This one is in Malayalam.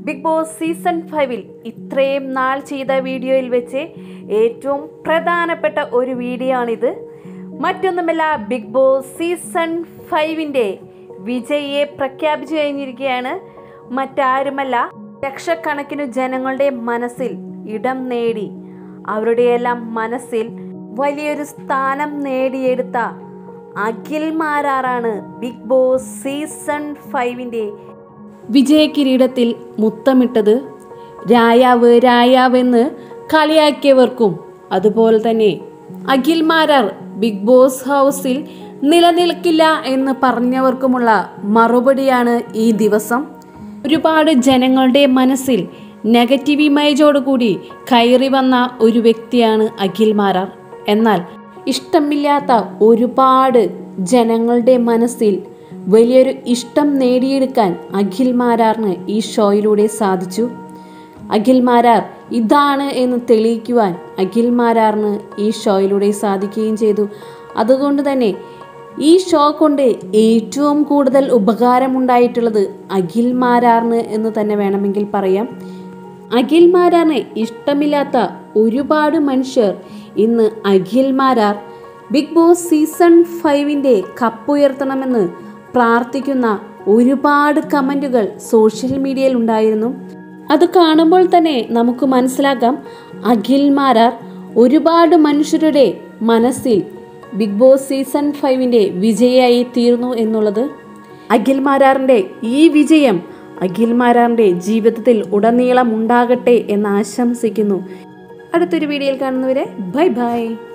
ബിഗ് ബോസ് സീസൺ 5-ൽ ഇത്രയും നാൾ ചെയ്ത വീഡിയോയിൽ വെച്ച് ഏറ്റവും പ്രധാനപ്പെട്ട ഒരു വീഡിയോ ആണിത്. മറ്റൊന്നുമല്ല, ബിഗ് ബോസ് സീസൺ 5-ന്റെ വിജയിയെ പ്രഖ്യാപിച്ചു കഴിഞ്ഞിരിക്കുകയാണ്. മറ്റാരുമല്ല, ലക്ഷക്കണക്കിന് ജനങ്ങളുടെ മനസ്സിൽ ഇടം നേടി അവരുടെയെല്ലാം മനസ്സിൽ വലിയൊരു സ്ഥാനം നേടിയെടുത്ത അഖിൽ മാരാറാണ് ബിഗ് ബോസ് സീസൺ 5-ന്റെ വിജയ കിരീടത്തിൽ മുത്തമിട്ടത്. രായാവെന്ന് കളിയാക്കിയവർക്കും അതുപോലെ തന്നെ അഖിൽ മാരാർ ബിഗ് ബോസ് ഹൗസിൽ നിലനിൽക്കില്ല എന്ന് പറഞ്ഞവർക്കുമുള്ള മറുപടിയാണ് ഈ ദിവസം. ഒരുപാട് ജനങ്ങളുടെ മനസ്സിൽ നെഗറ്റീവ് ഇമേജോടുകൂടി കയറി വന്ന ഒരു വ്യക്തിയാണ് അഖിൽ മാരാർ. എന്നാൽ ഇഷ്ടമില്ലാത്ത ഒരുപാട് ജനങ്ങളുടെ മനസ്സിൽ വലിയൊരു ഇഷ്ടം നേടിയെടുക്കാൻ അഖിൽ മാരാറിന് ഈ ഷോയിലൂടെ സാധിച്ചു. അഖിൽ മാരാർ ഇതാണ് എന്ന് തെളിയിക്കുവാൻ അഖിൽ മാരാറിന് ഈ ഷോയിലൂടെ സാധിക്കുകയും ചെയ്തു. അതുകൊണ്ട് തന്നെ ഈ ഷോ കൊണ്ട് ഏറ്റവും കൂടുതൽ ഉപകാരമുണ്ടായിട്ടുള്ളത് അഖിൽ മാരാറിന് എന്ന് തന്നെ വേണമെങ്കിൽ പറയാം. അഖിൽ മാരാറിനെ ഇഷ്ടമില്ലാത്ത ഒരുപാട് മനുഷ്യർ ഇന്ന് Akhil Marar Bigg Boss season 5-ന്റെ കപ്പുയർത്തണമെന്ന് പ്രാർത്ഥിക്കുന്ന ഒരുപാട് കമൻറ്റുകൾ സോഷ്യൽ മീഡിയയിൽ ഉണ്ടായിരുന്നു. അത് കാണുമ്പോൾ തന്നെ നമുക്ക് മനസ്സിലാക്കാം അഖിൽ മാരാർ ഒരുപാട് മനുഷ്യരുടെ മനസ്സിൽ ബിഗ് ബോസ് സീസൺ 5-ന്റെ വിജയിയായി തീർന്നു എന്നുള്ളത്. അഖിൽ മാരാറിൻ്റെ ഈ വിജയം അഖിൽ മാരാറിൻ്റെ ജീവിതത്തിൽ ഉടനീളം ഉണ്ടാകട്ടെ എന്ന് ആശംസിക്കുന്നു. അടുത്തൊരു വീഡിയോയിൽ കാണുന്നവരെ ബൈ ബൈ.